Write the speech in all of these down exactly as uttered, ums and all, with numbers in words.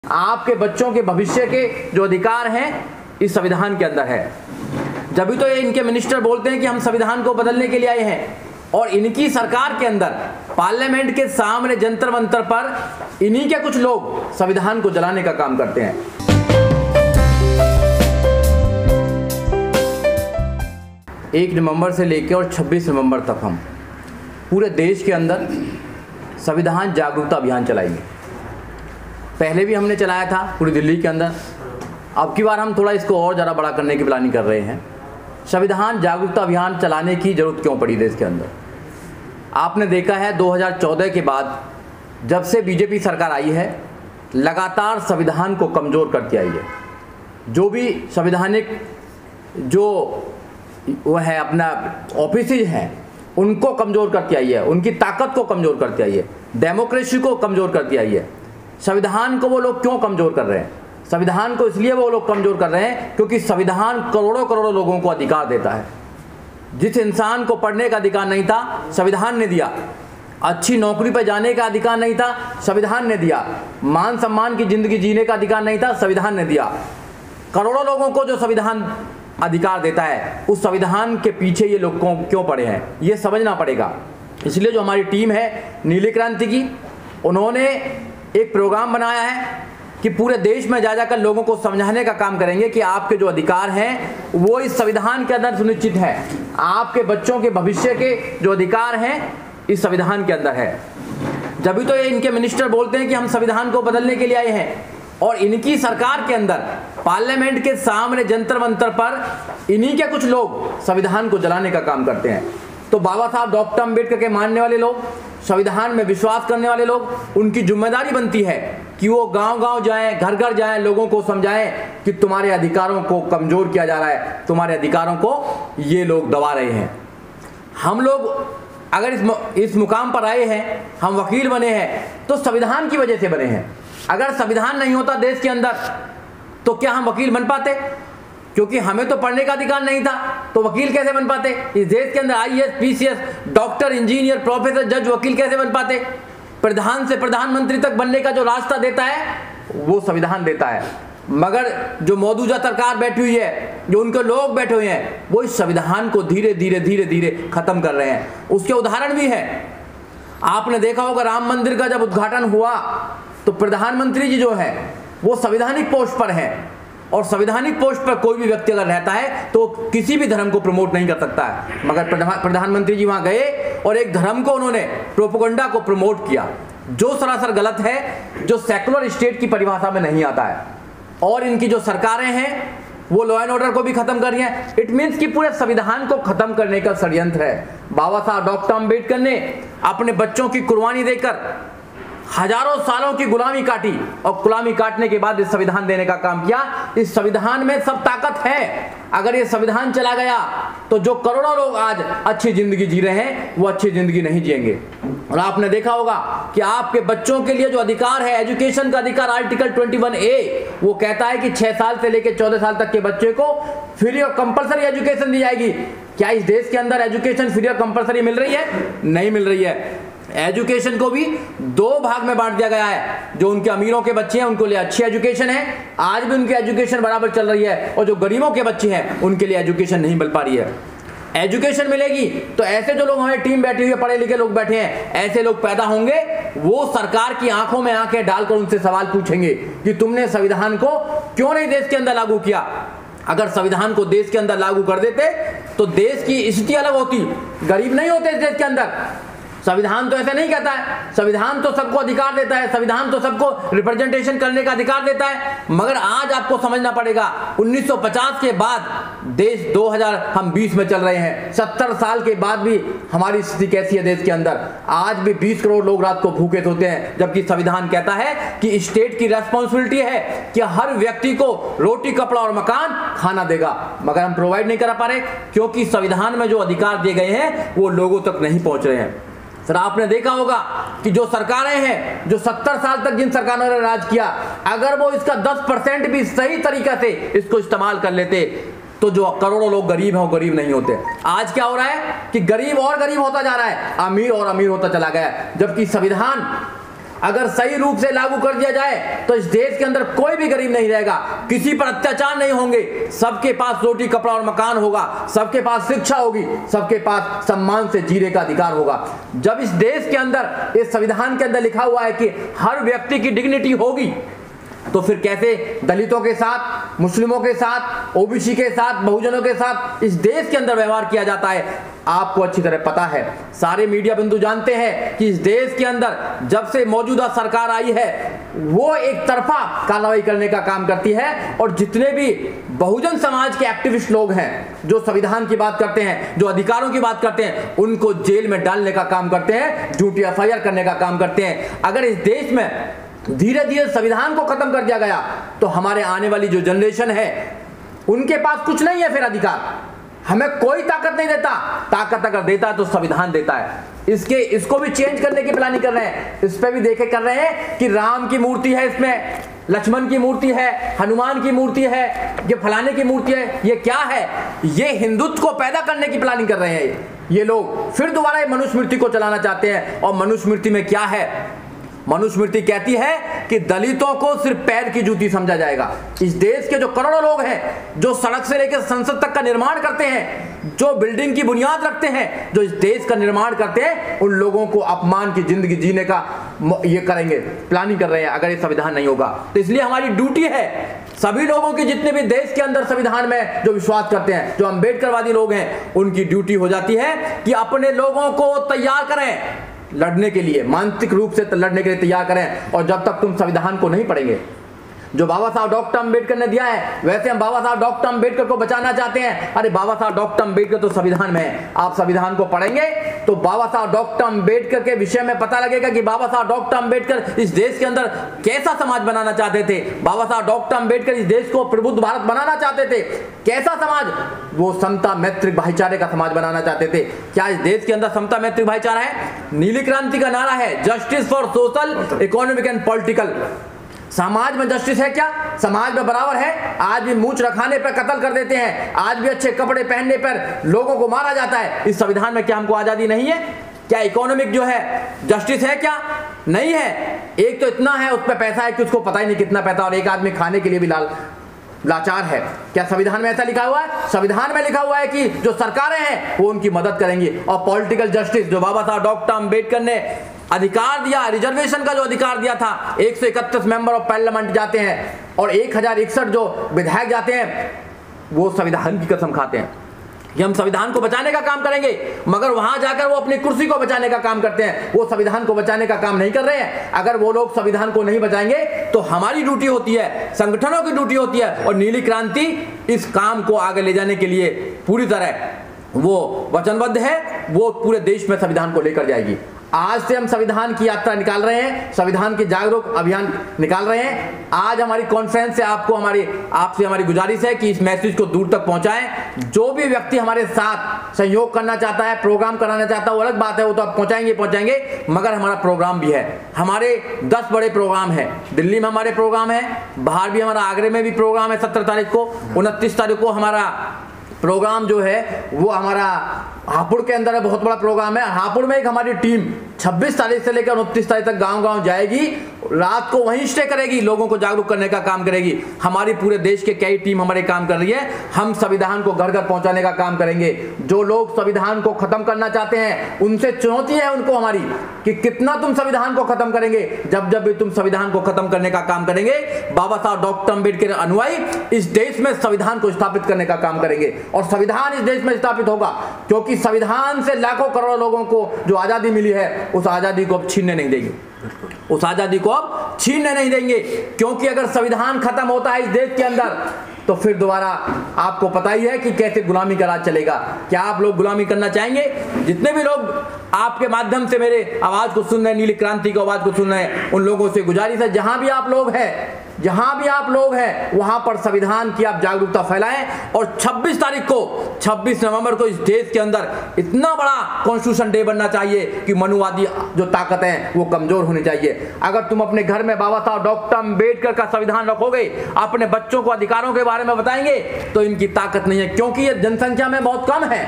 आपके बच्चों के भविष्य के जो अधिकार हैं इस संविधान के अंदर है। जब भी तो ये इनके मिनिस्टर बोलते हैं कि हम संविधान को बदलने के लिए आए हैं, और इनकी सरकार के अंदर पार्लियामेंट के सामने जंतर मंतर पर इन्हीं के कुछ लोग संविधान को जलाने का काम करते हैं। एक नवंबर से लेकर और छब्बीस नवंबर तक हम पूरे देश के अंदर संविधान जागरूकता अभियान चलाएंगे। पहले भी हमने चलाया था पूरी दिल्ली के अंदर, अब की बार हम थोड़ा इसको और ज़्यादा बड़ा करने की प्लानिंग कर रहे हैं। संविधान जागरूकता अभियान चलाने की ज़रूरत क्यों पड़ी देश के अंदर? आपने देखा है दो हज़ार चौदह के बाद जब से बीजेपी सरकार आई है, लगातार संविधान को कमज़ोर करती आई है। जो भी संवैधानिक जो वो है अपना ऑफिसेज हैं उनको कमज़ोर करती आई है, उनकी ताकत को कमज़ोर करती आई है, डेमोक्रेसी को कमज़ोर करती आई है। संविधान को वो लोग क्यों कमज़ोर कर रहे हैं? संविधान को इसलिए वो लोग कमज़ोर कर रहे हैं क्योंकि संविधान करोड़ों करोड़ों लोगों को अधिकार देता है। जिस इंसान को पढ़ने का अधिकार नहीं था संविधान ने दिया, अच्छी नौकरी पर जाने का अधिकार नहीं था संविधान ने दिया, मान सम्मान की ज़िंदगी जीने का अधिकार नहीं था संविधान ने दिया। करोड़ों लोगों को जो संविधान अधिकार देता है, उस संविधान के पीछे ये लोग क्यों पड़े हैं ये समझना पड़ेगा। इसलिए जो हमारी टीम है नीली क्रांति की, उन्होंने एक प्रोग्राम बनाया है कि पूरे देश में जा जाकर लोगों को समझाने का काम करेंगे कि आपके जो अधिकार हैं वो इस संविधान के अंदर सुनिश्चित है। आपके बच्चों के भविष्य के जो अधिकार हैं इस संविधान के अंदर है। जब भी तो ये इनके मिनिस्टर बोलते हैं कि हम संविधान को बदलने के लिए आए हैं, और इनकी सरकार के अंदर पार्लियामेंट के सामने जंतर मंतर पर इन्हीं के कुछ लोग संविधान को जलाने का काम करते हैं। तो बाबा साहब डॉक्टर अम्बेडकर के मानने वाले लोग, संविधान में विश्वास करने वाले लोग, उनकी जिम्मेदारी बनती है कि वो गांव-गांव जाएं, घर घर जाएं, लोगों को समझाएं कि तुम्हारे अधिकारों को कमज़ोर किया जा रहा है, तुम्हारे अधिकारों को ये लोग दबा रहे हैं। हम लोग अगर इस इस मुकाम पर आए हैं, हम वकील बने हैं तो संविधान की वजह से बने हैं। अगर संविधान नहीं होता देश के अंदर तो क्या हम वकील बन पाते? क्योंकि हमें तो पढ़ने का अधिकार नहीं था तो वकील कैसे बन पाते? इस देश के अंदर I A S, P C S, doctor, engineer, professor, जज, वकील कैसे बन पाते? प्रधान से प्रधानमंत्री तक बनने का जो रास्ता देता है वो संविधान देता है। मगर जो मौजूदा सरकार बैठी हुई है, जो उनके लोग बैठे हुए हैं, वो इस संविधान को धीरे धीरे धीरे धीरे खत्म कर रहे हैं। उसके उदाहरण भी है। आपने देखा होगा राम मंदिर का जब उद्घाटन हुआ तो प्रधानमंत्री जी जो है वो संवैधानिक पोस्ट पर हैं, और संवैधानिक पोस्ट पर कोई भी व्यक्ति अगर रहता है तो किसी भी धर्म को प्रमोट नहीं कर सकता है। मगर प्रधानमंत्री जी वहां गए और एक धर्म को उन्होंने प्रोपेगेंडा को प्रमोट किया, जो सरासर गलत है, जो सेकुलर स्टेट की परिभाषा में नहीं आता है। और इनकी जो सरकारें हैं वो लॉ एंड ऑर्डर को भी खत्म कर रही हैं। इट मीन्स कि पूरे संविधान को खत्म करने का षड्यंत्र है। बाबा साहब डॉक्टर अम्बेडकर ने अपने बच्चों की कुर्बानी देकर हजारों सालों की गुलामी काटी, और गुलामी काटने के बाद इस संविधान देने का काम किया। इस संविधान में सब ताकत है। अगर ये संविधान चला गया तो जो करोड़ों लोग आज अच्छी जिंदगी जी रहे हैं वो अच्छी जिंदगी नहीं जिएंगे। और आपने देखा होगा कि आपके बच्चों के लिए जो अधिकार है, एजुकेशन का अधिकार, आर्टिकल इक्कीस ए, वो कहता है कि छह साल से लेकर चौदह साल तक के बच्चे को फ्री और कंपलसरी एजुकेशन दी जाएगी। क्या इस देश के अंदर एजुकेशन फ्री और कंपलसरी मिल रही है? नहीं मिल रही है। एजुकेशन को भी दो भाग में बांट दिया गया है। जो उनके अमीरों के बच्चे हैं उनको लिए अच्छी एजुकेशन है, आज भी उनकी एजुकेशन बराबर चल रही है, और जो गरीबों के बच्चे हैं उनके लिए एजुकेशन नहीं मिल पा रही है। एजुकेशन मिलेगी तो ऐसे जो लोग हमारी टीम बैठी हुई है, पढ़े लिखे लोग बैठे हैं, ऐसे लोग पैदा होंगे, वो सरकार की आंखों में आंखें डालकर उनसे सवाल पूछेंगे कि तुमने संविधान को क्यों नहीं देश के अंदर लागू किया। अगर संविधान को देश के अंदर लागू कर देते तो देश की स्थिति अलग होती, गरीब नहीं होते इस देश के अंदर। संविधान तो ऐसा नहीं कहता है, संविधान तो सबको अधिकार देता है, संविधान तो सबको रिप्रेजेंटेशन करने का अधिकार देता है। मगर आज आपको समझना पड़ेगा, उन्नीस सौ पचास के बाद देश दो हज़ार हम बीस में चल रहे हैं, सत्तर साल के बाद भी हमारी स्थिति कैसी है देश के अंदर? आज भी बीस करोड़ लोग रात को भूखे सोते हैं, जबकि संविधान कहता है कि स्टेट की रेस्पॉन्सिबिलिटी है कि हर व्यक्ति को रोटी, कपड़ा और मकान खाना देगा। मगर हम प्रोवाइड नहीं कर पा रहे क्योंकि संविधान में जो अधिकार दिए गए हैं वो लोगों तक नहीं पहुंच रहे हैं। सर आपने देखा होगा कि जो सरकारें हैं, जो सत्तर साल तक जिन सरकारों ने राज किया, अगर वो इसका दस परसेंट भी सही तरीके से इसको इस्तेमाल कर लेते तो जो करोड़ों लोग गरीब हैं वो गरीब नहीं होते। आज क्या हो रहा है कि गरीब और गरीब होता जा रहा है, अमीर और अमीर होता चला गया, जबकि संविधान अगर सही रूप से लागू कर दिया जाए तो इस देश के अंदर कोई भी गरीब नहीं रहेगा, किसी पर अत्याचार नहीं होंगे, सबके पास रोटी कपड़ा और मकान होगा, सबके पास शिक्षा होगी, सबके पास सम्मान से जीने का अधिकार होगा। जब इस देश के अंदर, इस संविधान के अंदर लिखा हुआ है कि हर व्यक्ति की डिग्निटी होगी, तो फिर कैसे दलितों के साथ, मुस्लिमों के साथ, ओबीसी के साथ, बहुजनों के साथ इस देश के अंदर व्यवहार किया जाता है? आपको अच्छी तरह पता है, सारे मीडिया बिंदु जानते हैं कि इस देश के अंदर जब से मौजूदा सरकार आई है वो एक तरफा कार्रवाई करने का काम करती है, और जितने भी बहुजन समाज के एक्टिविस्ट लोग हैं जो संविधान की बात करते हैं, जो अधिकारों की बात करते हैं, उनको जेल में डालने का काम करते हैं, झूठी एफ आई आर करने का काम करते हैं। अगर इस देश में धीरे धीरे संविधान को खत्म कर दिया गया तो हमारे आने वाली जो जनरेशन है उनके पास कुछ नहीं है फिर अधिकार, हमें कोई ताकत नहीं देता। ताकत अगर देता है तो संविधान देता है। इसके इसको भी चेंज करने की प्लानिंग कर रहे हैं, इस पे भी देखे कर रहे हैं कि राम की मूर्ति है, इसमें लक्ष्मण की मूर्ति है, हनुमान की मूर्ति है, ये फलाने की मूर्ति है। ये क्या है? ये हिंदुत्व को पैदा करने की प्लानिंग कर रहे हैं ये लोग। फिर दोबारा ये मनुस्मृति को चलाना चाहते हैं, और मनुस्मृति में क्या है? मनुस्मृति कहती है कि दलितों को सिर्फ पैर की जूती समझा जाएगा। इस देश के जो करोड़ों लोग हैं जो सड़क से लेकर संसद तक का निर्माण करते हैं, जो बिल्डिंग की बुनियाद रखते हैं, जो इस देश का निर्माण करते हैं, उन लोगों को अपमान की जिंदगी जीने का ये करेंगे, प्लानिंग कर रहे हैं अगर ये संविधान नहीं होगा। तो इसलिए हमारी ड्यूटी है, सभी लोगों की, जितने भी देश के अंदर संविधान में जो विश्वास करते हैं, जो अम्बेडकरवादी लोग हैं, उनकी ड्यूटी हो जाती है कि अपने लोगों को तैयार करें लड़ने के लिए, मानसिक रूप से लड़ने के लिए तैयार करें। और जब तक तुम संविधान को नहीं पढ़ेंगे जो बाबा साहब डॉक्टर अम्बेडकर ने दिया है, वैसे हम बाबा साहब डॉक्टर अम्बेडकर को बचाना चाहते हैं। अरे बाबा साहब डॉक्टर अम्बेडकर तो संविधान में है, आप संविधान को पढ़ेंगे तो बाबा साहब डॉक्टर अम्बेडकर के विषय में पता लगेगा कि बाबा साहब डॉक्टर अम्बेडकर इस देश के अंदर कैसा समाज बनाना चाहते थे। बाबा साहब डॉक्टर अम्बेडकर इस देश को प्रबुद्ध भारत बनाना चाहते थे। कैसा समाज? वो समता मैत्री भाईचारे का समाज बनाना चाहते थे। क्या इस देश के अंदर समता मैत्री भाईचारा है? नीली क्रांति का नारा है justice for social, economic and political. समाज में जस्टिस है क्या? समाज में बराबर है? आज भी मूंछ रखाने पर कत्ल कर देते हैं, आज भी अच्छे कपड़े पहनने पर लोगों को मारा जाता है। इस संविधान में क्या हमको आजादी नहीं है? क्या इकोनॉमिक जो है जस्टिस है क्या? नहीं है। एक तो इतना है, उस पर पैसा है कि उसको पता ही नहीं कितना पैसा, और एक आदमी खाने के लिए भी लाल लाचार है। क्या संविधान में ऐसा लिखा हुआ है? संविधान में लिखा हुआ है कि जो सरकारें हैं वो उनकी मदद करेंगी। और पॉलिटिकल जस्टिस जो बाबा साहब डॉक्टर अम्बेडकर ने अधिकार दिया, रिजर्वेशन का जो अधिकार दिया था, एक सौ इकतीस मेंबर ऑफ पार्लियामेंट जाते हैं और एक हजार इकसठ जो विधायक जाते हैं, वो संविधान की कसम खाते हैं कि हम संविधान को बचाने का काम करेंगे, मगर वहां जाकर वो अपनी कुर्सी को बचाने का काम करते हैं। वो संविधान को बचाने का काम नहीं कर रहे हैं। अगर वो लोग संविधान को नहीं बचाएंगे तो हमारी ड्यूटी होती है, संगठनों की ड्यूटी होती है, और नीली क्रांति इस काम को आगे ले जाने के लिए पूरी तरह वो वचनबद्ध है। वो पूरे देश में संविधान को लेकर जाएगी। आज से हम संविधान की यात्रा निकाल रहे हैं, संविधान की जागरूक अभियान निकाल रहे हैं। आज हमारी कॉन्फ्रेंस से आपको हमारी आपसे हमारी गुजारिश है कि इस मैसेज को दूर तक पहुंचाएं। जो भी व्यक्ति हमारे साथ सहयोग करना चाहता है, प्रोग्राम कराना चाहता है, वो अलग बात है, वो तो आप पहुंचाएंगे पहुंचाएंगे मगर हमारा प्रोग्राम भी है। हमारे दस बड़े प्रोग्राम है। दिल्ली में हमारे प्रोग्राम है, बाहर भी हमारा, आगरे में भी प्रोग्राम है सत्रह तारीख को, उनतीस तारीख को हमारा प्रोग्राम जो है वो हमारा हापुड़ के अंदर है, बहुत बड़ा प्रोग्राम है। हापुड़ में एक हमारी टीम छब्बीस तारीख से लेकर उनतीस तारीख तक गांव-गांव जाएगी, रात को वहीं स्टे करेगी, लोगों को जागरूक करने का काम करेगी। हमारी पूरे देश के कई टीम हमारे काम कर रही है। हम संविधान को घर घर पहुंचाने का काम करेंगे। जो लोग संविधान को खत्म करना चाहते हैं उनसे चुनौती है उनको हमारी कि कितना तुम संविधान को खत्म करेंगे। जब जब भी तुम संविधान को खत्म करने का काम करेंगे, बाबा साहब डॉक्टर अम्बेडकर अनुयायी इस देश में संविधान को स्थापित करने का काम करेंगे, और संविधान इस देश में स्थापित होगा क्योंकि संविधान से लाखों करोड़ों लोगों को जो आजादी मिली है उस आजादी को अब छीनने नहीं देंगे, उस आजादी को अब छीनने नहीं देंगे। क्योंकि अगर संविधान खत्म होता है इस देश के अंदर तो फिर दोबारा आपको पता ही है कि कैसे गुलामी का राज चलेगा। क्या आप लोग गुलामी करना चाहेंगे? जितने भी लोग आपके माध्यम से मेरे आवाज को सुन रहे हैं, नीली क्रांति की आवाज को सुन रहे हैं, उन लोगों से गुजारिश है, जहां भी आप लोग हैं जहां भी आप लोग हैं वहां पर संविधान की आप जागरूकता फैलाएं। और छब्बीस तारीख को छब्बीस नवंबर को इस देश के अंदर इतना बड़ा कॉन्स्टिट्यूशन डे बनना चाहिए कि मनुवादी जो ताकत है वो कमजोर होनी चाहिए। अगर तुम अपने घर में बाबा साहब डॉक्टर अम्बेडकर का संविधान रखोगे, अपने बच्चों को अधिकारों के बारे में बताएंगे, तो इनकी ताकत नहीं है, क्योंकि ये जनसंख्या में बहुत कम है।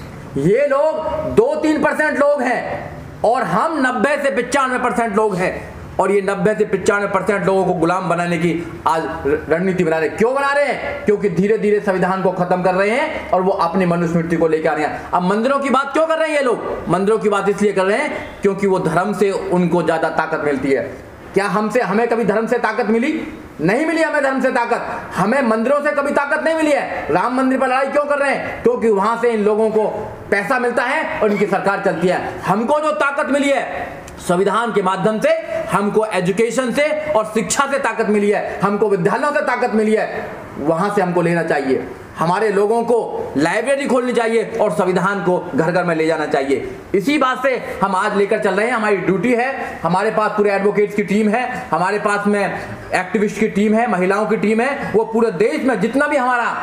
ये लोग दो तीन परसेंट लोग हैं और हम नब्बे से पचानवे परसेंट लोग हैं। और ये नब्बे से पचानवे परसेंट लोगों को गुलाम बनाने की आज रणनीति बना रहे हैं। क्यों बना रहे हैं? क्योंकि धीरे धीरे संविधान को खत्म कर रहे हैं और वो अपनी मनुस्मृति को लेकर आ रहे हैं। अब मंदिरों की बात क्यों कर रहे हैं ये लोग? मंदिरों की बात इसलिए कर रहे हैं क्योंकि वो धर्म से उनको ज्यादा ताकत मिलती है। क्या हमसे हमें कभी धर्म से ताकत मिली? नहीं मिली हमें धर्म से ताकत। हमें मंदिरों से कभी ताकत नहीं मिली है। राम मंदिर पर लड़ाई क्यों कर रहे हैं? क्योंकि वहां से इन लोगों को पैसा मिलता है और इनकी सरकार चलती है। हमको जो ताकत मिली है संविधान के माध्यम से, हमको एजुकेशन से और शिक्षा से ताकत मिली है, हमको विद्यालयों से ताकत मिली है, वहां से हमको लेना चाहिए। हमारे लोगों को लाइब्रेरी खोलनी चाहिए और संविधान को घर घर में ले जाना चाहिए। इसी बात से हम आज लेकर चल रहे हैं। हमारी ड्यूटी है, हमारे पास पूरे एडवोकेट्स की टीम है, हमारे पास में एक्टिविस्ट की टीम है, महिलाओं की टीम है। वो पूरे देश में जितना भी हमारा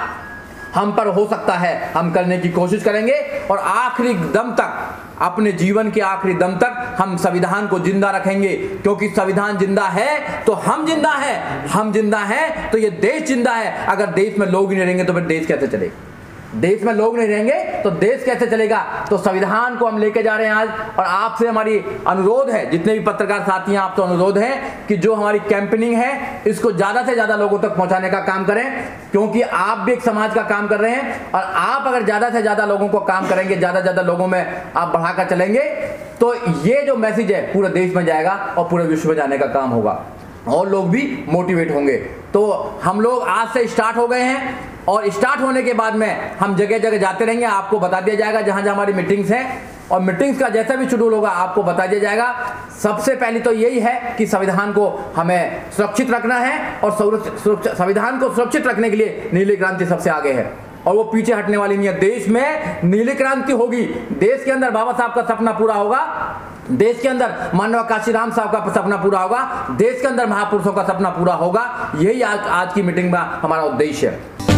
हम पर हो सकता है हम करने की कोशिश करेंगे और आखिरी दम तक, अपने जीवन के आखिरी दम तक हम संविधान को जिंदा रखेंगे। क्योंकि संविधान जिंदा है तो हम जिंदा हैं, हम जिंदा हैं तो ये देश जिंदा है। अगर देश में लोग ही नहीं रहेंगे तो फिर देश कैसे चलेगा? देश में लोग नहीं रहेंगे तो देश कैसे चलेगा? तो संविधान को हम लेके जा रहे हैं आज। और आपसे हमारी अनुरोध है, जितने भी पत्रकार साथी हैं, आपसे अनुरोध है कि जो हमारी कैंपेनिंग है इसको ज्यादा से ज्यादा लोगों तक पहुंचाने का काम करें। क्योंकि आप भी एक समाज का काम कर रहे हैं और आप अगर ज्यादा से ज्यादा लोगों को काम करेंगे, ज्यादा ज्यादा लोगों में आप बढ़ाकर चलेंगे तो ये जो मैसेज है पूरे देश में जाएगा और पूरे विश्व में जाने का काम होगा और लोग भी मोटिवेट होंगे। तो हम लोग आज से स्टार्ट हो गए हैं और स्टार्ट होने के बाद में हम जगह जगह जाते रहेंगे। आपको बता दिया जाएगा जहां जहां हमारी मीटिंग्स हैं और मीटिंग्स का जैसा भी शेड्यूल होगा आपको बता दिया जाएगा। सबसे पहले तो यही है कि संविधान को हमें सुरक्षित रखना है और संविधान को सुरक्षित रखने के लिए नीली क्रांति सबसे आगे है और वो पीछे हटने वाली नहीं है। देश में नीली क्रांति होगी, देश के अंदर बाबा साहब का सपना पूरा होगा, देश के अंदर मानव काशीराम साहब का सपना पूरा होगा, देश के अंदर महापुरुषों का सपना पूरा होगा। यही आज आज की मीटिंग में हमारा उद्देश्य है।